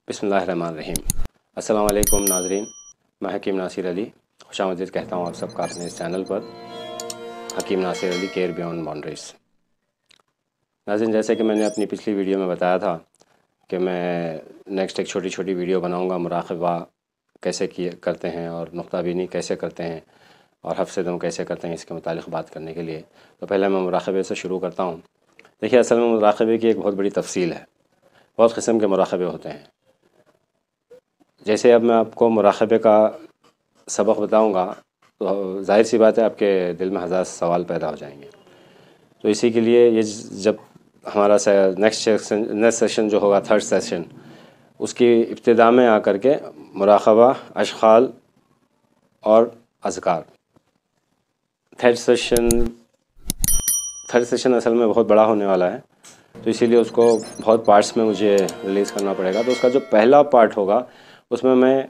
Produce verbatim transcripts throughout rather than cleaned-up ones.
बिस्मिल्लाहिर्रहमानिर्रहीम। अस्सलाम वालेकुम नाज़रीन, मैं हकीम नासिर अली खुशामदीद कहता हूँ आप सबका अपने इस चैनल पर Hakim Nasir Ali care beyond boundaries. नाज़रीन, जैसे कि मैंने अपनी पिछली वीडियो में बताया था कि मैं नेक्स्ट एक छोटी छोटी वीडियो बनाऊँगा मुराक़बा कैसे किए करते हैं और नुक़्ता बीनी कैसे करते हैं और हफ्ज़ दम कैसे करते हैं, इसके मुतालिक बात करने के लिए। तो पहले मैं मुराक़बे से शुरू करता हूँ। देखिए, असल में मुराक़बे की एक बहुत बड़ी तफ़सील है। बहुत किस्म के मुराक़बे होते हैं। जैसे अब मैं आपको मुराक़बे का सबक बताऊंगा तो ज़ाहिर सी बात है आपके दिल में हज़ार सवाल पैदा हो जाएंगे। तो इसी के लिए ये जब हमारा नेक्स्ट सेशन नेक्स्ट सेशन जो होगा थर्ड सेशन, उसकी इब्तिदा में आकर के मुराक़बा, अशग़ाल और अज़कार, थर्ड सेशन थर्ड सेशन असल में बहुत बड़ा होने वाला है, तो इसीलिए उसको बहुत पार्ट्स में मुझे रिलीज़ करना पड़ेगा। तो उसका जो पहला पार्ट होगा उसमें मैं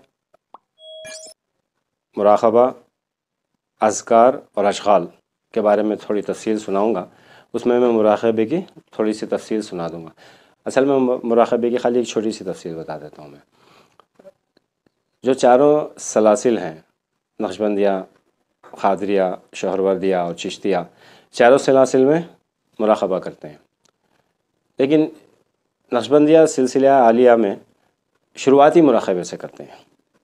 मुराक़बा, अज़कार और अशग़ाल के बारे में थोड़ी तफ़सील सुनाऊंगा। उसमें मैं मुराक़बे की थोड़ी सी तफ़सील सुना दूंगा। असल में मुराक़बे की खाली एक छोटी सी तफ़सील बता देता हूँ मैं। जो चारों सलासिल हैं, नक्शबंदिया, क़ादरिया, शोहरवर्दिया और चिश्तिया, चारों सलासिल में मुराक़बा करते हैं। लेकिन नक्शबंदिया सिलसिला आलिया में शुरुआती मुराक़बे से करते हैं।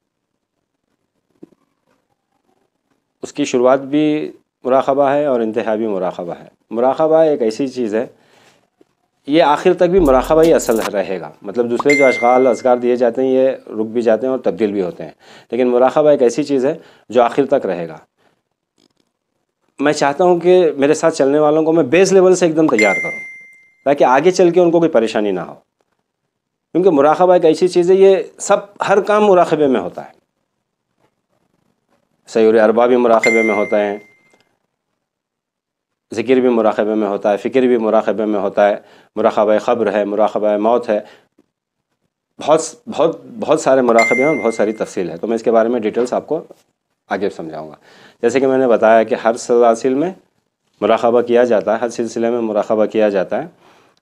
उसकी शुरुआत भी मुराक़बा है और इंतहा भी मुराक़बा है। मुराक़बा एक ऐसी चीज़ है, ये आखिर तक भी मुराक़बा ही असल रहेगा। मतलब दूसरे जो अशग़ाल अज़कार दिए जाते हैं ये रुक भी जाते हैं और तब्दील भी होते हैं, लेकिन मुराक़बा एक ऐसी चीज़ है जो आखिर तक रहेगा। मैं चाहता हूँ कि मेरे साथ चलने वालों को मैं बेस लेवल से एकदम तैयार करूँ, ताकि आगे चल के उनको कोई परेशानी ना हो। क्योंकि मुराक़बा एक ऐसी चीज़ है, ये सब हर काम मुराक़बे में होता है। सयूर अरबा भी मुराक़बे में होता है, ज़िक्र भी मुराक़बे में होता है, फ़िक्र भी मुराक़बे में होता है, मुराक़बा क़ब्र है, मुराक़बा मौत है, बहुत बहुत बहुत सारे मुराक़बे हैं और बहुत सारी तफ़सील है। तो मैं इसके बारे में डिटेल्स आपको आगे समझाऊँगा। जैसे कि मैंने बताया कि हर सलासिल में मुराक़बा किया जाता है, हर सिलसिले में मुराक़बा किया जाता है,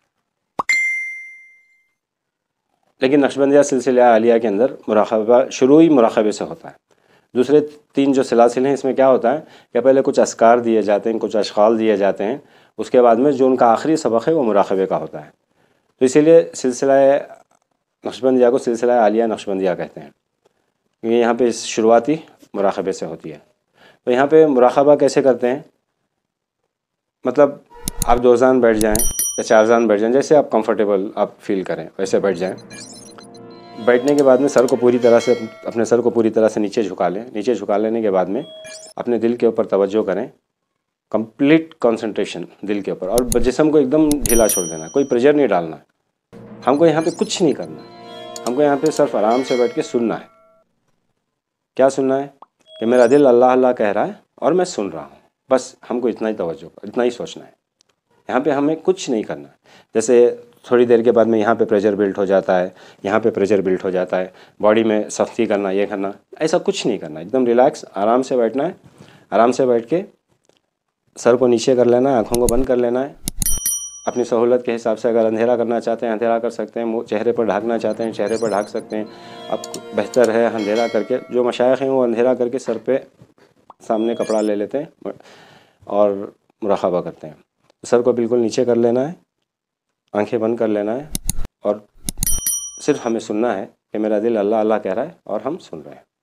लेकिन नक्शबंदिया सिलसिला आलिया के अंदर मुराक़बा शुरू ही मुराक़बे से होता है। दूसरे तीन जो सिलसिले हैं, इसमें क्या होता है कि पहले कुछ अज़कार दिए जाते हैं, कुछ अशग़ाल दिए जाते हैं, उसके बाद में जो उनका आखिरी सबक है वो मुराक़बे का होता है। तो इसीलिए सिलसिला नक्शबंदिया को सिलसिला आलिया नक्शबंदिया कहते हैं, क्योंकि यहाँ पे शुरुआती मुराक़बे से होती है। तो यहाँ पे मुराक़बा कैसे करते हैं, मतलब आप दो जान बैठ जाएं या चार जान बैठ जाएं, जैसे आप कंफर्टेबल आप फील करें वैसे बैठ जाएं। बैठने के बाद में सर को पूरी तरह से अपने सर को पूरी तरह से नीचे झुका लें। नीचे झुका लेने के बाद में अपने दिल के ऊपर तवज्जो करें, कंप्लीट कंसंट्रेशन दिल के ऊपर, और जिस्म को एकदम ढीला छोड़ देना, कोई प्रेशर नहीं डालना। हमको यहाँ पे कुछ नहीं करना, हमको यहाँ पे सिर्फ आराम से बैठ के सुनना है। क्या सुनना है कि मेरा दिल अल्लाह अल्लाह कह रहा है और मैं सुन रहा हूँ, बस हमको इतना ही तवज्जो, इतना ही सोचना है। यहाँ पे हमें कुछ नहीं करना। जैसे थोड़ी देर के बाद में यहाँ पे प्रेशर बिल्ट हो जाता है, यहाँ पे प्रेशर बिल्ट हो जाता है, बॉडी में सख्ती करना, ये करना, ऐसा कुछ नहीं करना। एकदम रिलैक्स आराम से बैठना है। आराम से बैठ के सर को नीचे कर लेना है, आँखों को बंद कर लेना है। अपनी सहूलत के हिसाब से अगर अंधेरा करना चाहते हैं अंधेरा कर सकते हैं, मुँह चेहरे पर ढाकना चाहते हैं चेहरे पर ढाक सकते हैं। अब बेहतर है अंधेरा करके, जो मशाइख हैं वो अंधेरा करके सर पे सामने कपड़ा ले लेते हैं और मुराक़बा करते हैं। सर को बिल्कुल नीचे कर लेना है, आंखें बंद कर लेना है और सिर्फ हमें सुनना है कि मेरा दिल अल्लाह अल्लाह कह रहा है और हम सुन रहे हैं।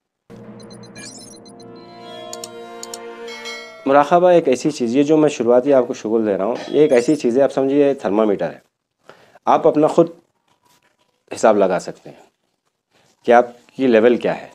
मुराक़बा एक ऐसी चीज़ है, जो मैं शुरुआती आपको शुगल दे रहा हूँ, ये एक ऐसी चीज़ है, आप समझिए थर्मामीटर है। आप अपना खुद हिसाब लगा सकते हैं कि आपकी लेवल क्या है,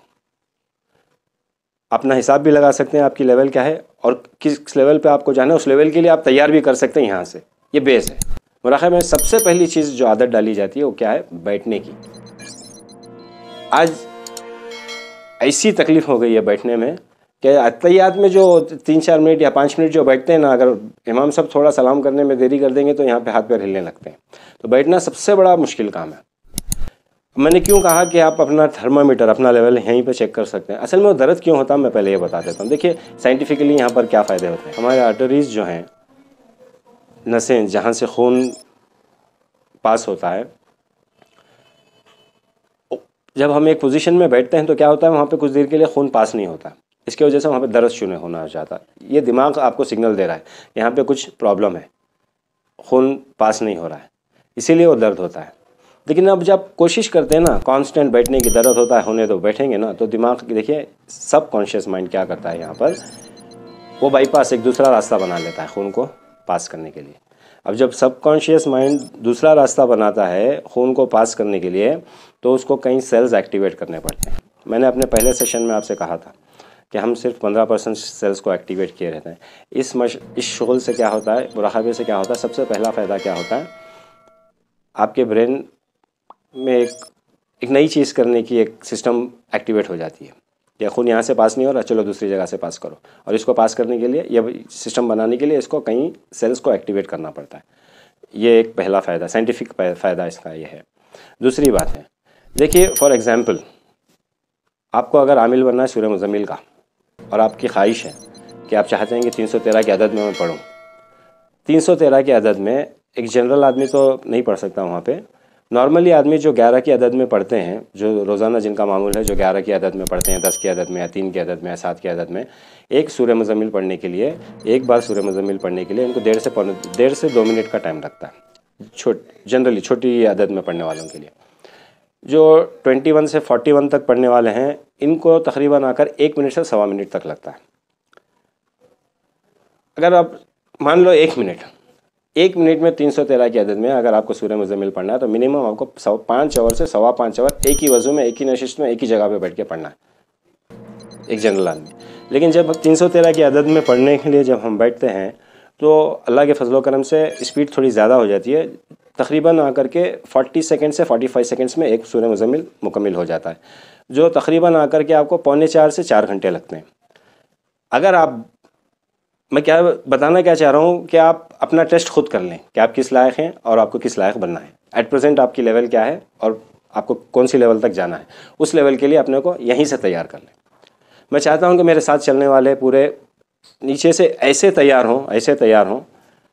अपना हिसाब भी लगा सकते हैं आपकी लेवल क्या है और किस लेवल पे आपको जाना है, उस लेवल के लिए आप तैयार भी कर सकते हैं। यहाँ से ये बेस है। मुराक़बे में सबसे पहली चीज़ जो आदत डाली जाती है वो क्या है, बैठने की। आज ऐसी तकलीफ़ हो गई है बैठने में कि अत्तहियात में जो तीन चार मिनट या पाँच मिनट जो बैठते हैं ना, अगर इमाम साहब थोड़ा सलाम करने में देरी कर देंगे तो यहाँ पे हाथ पैर हिलने लगते हैं। तो बैठना सबसे बड़ा मुश्किल काम है। मैंने क्यों कहा कि आप अपना थर्मामीटर, अपना लेवल यहीं पे चेक कर सकते हैं। असल में वो दर्द क्यों होता है मैं पहले ये बता देता हूँ। देखिए साइंटिफिकली यहाँ पर क्या फ़ायदे होते हैं। हमारे आर्टरीज़ जो हैं, नसें जहाँ से खून पास होता है, जब हम एक पोजीशन में बैठते हैं तो क्या होता है, वहाँ पे कुछ देर के लिए खून पास नहीं होता, इसकी वजह से वहाँ पे दर्द शुरू होना हो जाता है। ये दिमाग आपको सिग्नल दे रहा है यहाँ पे कुछ प्रॉब्लम है, खून पास नहीं हो रहा है, इसीलिए वो दर्द होता है। लेकिन अब जब कोशिश करते हैं ना कांस्टेंट बैठने की, दर्द होता है होने तो बैठेंगे ना, तो दिमाग देखिए सब कॉन्शियस माइंड क्या करता है यहाँ पर, वो बाईपास एक दूसरा रास्ता बना लेता है खून को पास करने के लिए। अब जब सबकॉन्शियस माइंड दूसरा रास्ता बनाता है खून को पास करने के लिए, तो उसको कई सेल्स एक्टिवेट करने पड़ते हैं। मैंने अपने पहले सेशन में आपसे कहा था कि हम सिर्फ पंद्रह परसेंट सेल्स को एक्टिवेट किए रहते हैं। इस मश इस शुगल से क्या होता है, मुराक़बे से क्या होता है, सबसे पहला फ़ायदा क्या होता है, आपके ब्रेन में एक एक नई चीज़ करने की एक सिस्टम एक्टिवेट हो जाती है। या खून यहाँ से पास नहीं हो रहा, चलो दूसरी जगह से पास करो, और इसको पास करने के लिए, यह सिस्टम बनाने के लिए इसको कई सेल्स को एक्टिवेट करना पड़ता है। ये एक पहला फ़ायदा, साइंटिफिक फ़ायदा इसका ये है। दूसरी बात है, देखिए फॉर एग्ज़ाम्पल आपको अगर आमिल बनना है सूरह मुज़म्मिल का, और आपकी ख्वाहिश है कि आप चाहते हैं कि तीन सौ तेरह के अदद में मैं पढ़ूँ। तीन सौ तेरह के अदद में एक जनरल आदमी तो नहीं पढ़ सकता वहाँ पे। नॉर्मली आदमी जो ग्यारह की अदद में पढ़ते हैं, जो रोज़ाना जिनका मामूल है, जो ग्यारह की अदद में पढ़ते हैं, दस की अदद में या तीन की अदद में या सात की अदद में, एक सूरह मुज़म्मिल पढ़ने के लिए, एक बार सूरह मुज़म्मिल पढ़ने के लिए इनको डेढ़ से पौने डेढ़ से दो मिनट का टाइम लगता है, छोट जनरली छोटी अदद में पढ़ने वालों के लिए। जो इक्कीस से इकतालीस तक पढ़ने वाले हैं, इनको तकरीबन आकर एक मिनट से सवा मिनट तक लगता है। अगर आप मान लो एक मिनट एक मिनट में तीन सौ तेरह की अदद में अगर आपको सूरह मुज़म्मिल पढ़ना है, तो मिनिमम आपको सवा पाँच आवर से सवा पाँच आवर एक ही वज़ू में, एक ही नशिश में, एक ही जगह पे बैठ के पढ़ना है एक जनरल आदमी। लेकिन जब तीन सौ तेरह की अदद में पढ़ने के लिए जब हम बैठते हैं, तो अल्लाह के फजलो करम से स्पीड थोड़ी ज़्यादा हो जाती है। तकरीबन आकर के चालीस सेकंड से पैंतालीस सेकंड्स में एक सूरह मुज़म्मिल मुकम्मिल हो जाता है, जो तकरीबन आकर के आपको पौने चार से चार घंटे लगते हैं। अगर आप, मैं क्या बताना क्या चाह रहा हूँ कि आप अपना टेस्ट खुद कर लें कि आप किस लायक हैं और आपको किस लायक बनना है, एट प्रेजेंट आपकी लेवल क्या है और आपको कौन सी लेवल तक जाना है। उस लेवल के लिए अपने को यहीं से तैयार कर लें। मैं चाहता हूँ कि मेरे साथ चलने वाले पूरे नीचे से ऐसे तैयार हों ऐसे तैयार हों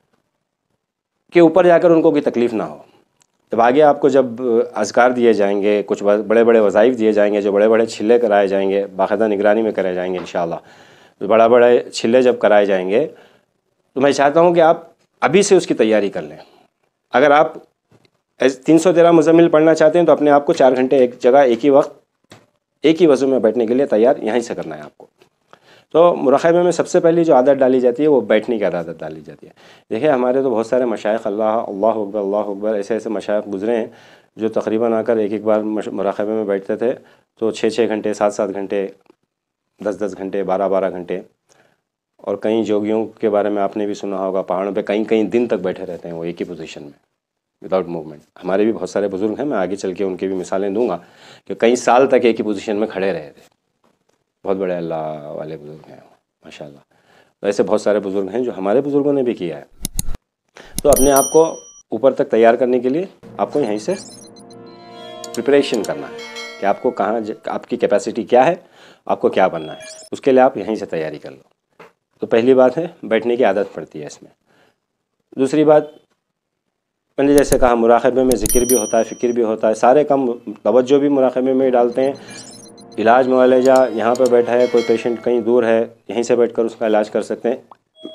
कि ऊपर जाकर उनको कोई तकलीफ़ ना हो। जब आगे आपको जब अज़कार दिए जाएंगे, कुछ बड़े बड़े वज़ाइफ दिए जाएंगे, जो बड़े बड़े छिल्ले कराए जाएंगे, बाकायदा निगरानी में कराए जाएंगे इंशाअल्लाह, तो बड़ा बड़े छिल्ले जब कराए जाएंगे, तो मैं चाहता हूँ कि आप अभी से उसकी तैयारी कर लें। अगर आप तीन सौ तेरह मुज़म्मिल पढ़ना चाहते हैं, तो अपने आप को चार घंटे एक जगह एक ही वक्त एक ही वज़ू में बैठने के लिए तैयार यहीं से करना है आपको। तो मुराक़बे में सबसे पहली जो आदत डाली जाती है, वो बैठने की आदत डाली जाती है। देखिए हमारे तो बहुत सारे मशाइख़, अल्लाह अल्लाह अकबर अल्लाह अकबर, ऐसे ऐसे मशाइख़ गुज़रे हैं जो तकरीबन आकर एक एक बार मुराक़बे में बैठते थे तो छः छः घंटे, सात सात घंटे, दस दस घंटे, बारह बारह घंटे। और कई जोगियों के बारे में आपने भी सुना होगा, पहाड़ों पे कई कई दिन तक बैठे रहते हैं वो एक ही पोजीशन में विदाउट मूवमेंट। हमारे भी बहुत सारे बुज़ुर्ग हैं, मैं आगे चल के उनकी भी मिसालें दूंगा कि कई साल तक एक ही पोजीशन में खड़े रहे थे। बहुत बड़े अल्लाह वाले बुज़ुर्ग हैं माशाल्लाह। तो ऐसे बहुत सारे बुज़ुर्ग हैं जो हमारे बुज़ुर्गों ने भी किया है। तो अपने आप को ऊपर तक तैयार करने के लिए आपको यहीं से प्रिपरेशन करना है कि आपको कहाँ, आपकी कैपेसिटी क्या है, आपको क्या बनना है, उसके लिए आप यहीं से तैयारी कर लो। तो पहली बात है बैठने की आदत पड़ती है इसमें। दूसरी बात, मैंने जैसे कहा मुराक़बे में ज़िक्र भी होता है, फ़िक्र भी होता है, सारे काम तवज्जो भी मुराक़बे में डालते हैं। इलाज मुआलजा, यहाँ पर बैठा है कोई पेशेंट कहीं दूर है, यहीं से बैठकर उसका इलाज कर सकते हैं।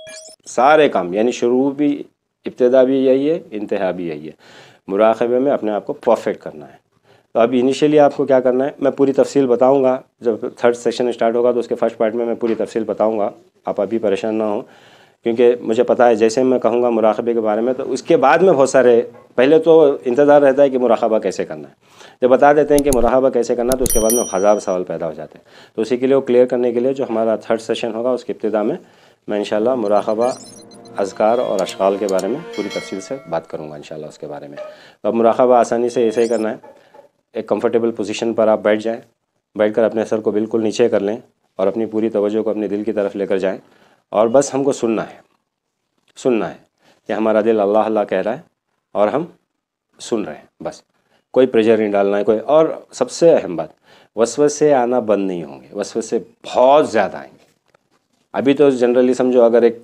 सारे काम, यानी शुरू भी, इब्तिदा भी यही है, इंतहा भी यही है। मुराक़बे में अपने आप को परफेक्ट करना है। तो अब इनिशियली आपको क्या करना है, मैं पूरी तफसील बताऊंगा जब थर्ड सेशन स्टार्ट होगा, तो उसके फर्स्ट पार्ट में मैं पूरी तफसील बताऊंगा। आप अभी परेशान ना हो, क्योंकि मुझे पता है जैसे मैं कहूँगा मुराक़बे के बारे में, तो उसके बाद में बहुत सारे, पहले तो इंतज़ार रहता है कि मुराक़बा कैसे करना है। जब बता देते हैं कि मुराक़बा कैसे करना, तो उसके बाद में हज़ार सवाल पैदा हो जाते हैं। तो उसी के लिए वो क्लियर करने के लिए जो हमारा थर्ड सेशन होगा, उसकी इब्तिदा में मैं इंशाल्लाह मुराक़बा, अज़कार और अशग़ाल के बारे में पूरी तफसील से बात करूँगा इंशाल्लाह उसके बारे में। तो अब मुराक़बा आसानी से ऐसे ही करना है, एक कंफर्टेबल पोजीशन पर आप बैठ जाएं, बैठकर अपने सर को बिल्कुल नीचे कर लें और अपनी पूरी तवज्जो को अपने दिल की तरफ लेकर जाएं, और बस हमको सुनना है सुनना है कि हमारा दिल अल्लाह अल्लाह कह रहा है और हम सुन रहे हैं। बस कोई प्रेशर नहीं डालना है कोई। और सबसे अहम बात, वसवसे आना बंद नहीं होंगे, वसवसे बहुत ज़्यादा आएंगे। अभी तो जनरली समझो अगर एक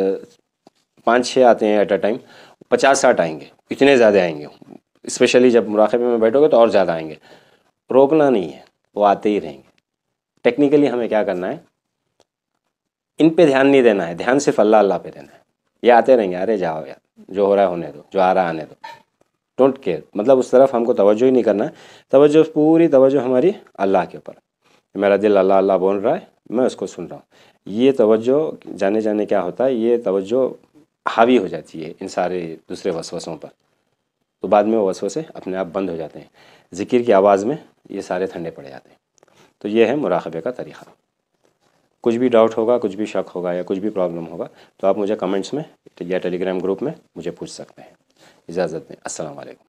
पाँच छः आते हैं एट अ टाइम, पचास साठ आएंगे, इतने ज़्यादा आएंगे। स्पेशली जब मुराक़बे में बैठोगे तो और ज़्यादा आएंगे। रोकना नहीं है, वो आते ही रहेंगे। टेक्निकली हमें क्या करना है, इन पे ध्यान नहीं देना है, ध्यान सिर्फ अल्लाह अल्लाह पे देना है। ये आते रहेंगे, अरे जाओ यार, जो हो रहा है होने दो, जो आ रहा है आने दो, डोंट केयर। मतलब उस तरफ हमको तवज्जो ही नहीं करना है। तवज्जो, पूरी तवज्जो हमारी अल्लाह के ऊपर। मेरा दिल अल्लाह अल्लाह बोल रहा है, मैं उसको सुन रहा हूँ। ये तवज्जो जाने जाने क्या होता है, ये तवज्जो हावी हो जाती है इन सारे दूसरे वसवसों पर, तो बाद में वो वसवसे अपने आप बंद हो जाते हैं। ज़िक्र की आवाज़ में ये सारे ठंडे पड़ जाते हैं। तो ये है मुराक़बे का तरीक़ा। कुछ भी डाउट होगा, कुछ भी शक होगा या कुछ भी प्रॉब्लम होगा तो आप मुझे कमेंट्स में या टेलीग्राम ग्रुप में मुझे पूछ सकते हैं। इजाज़त दें। अस्सलाम वालेकुम।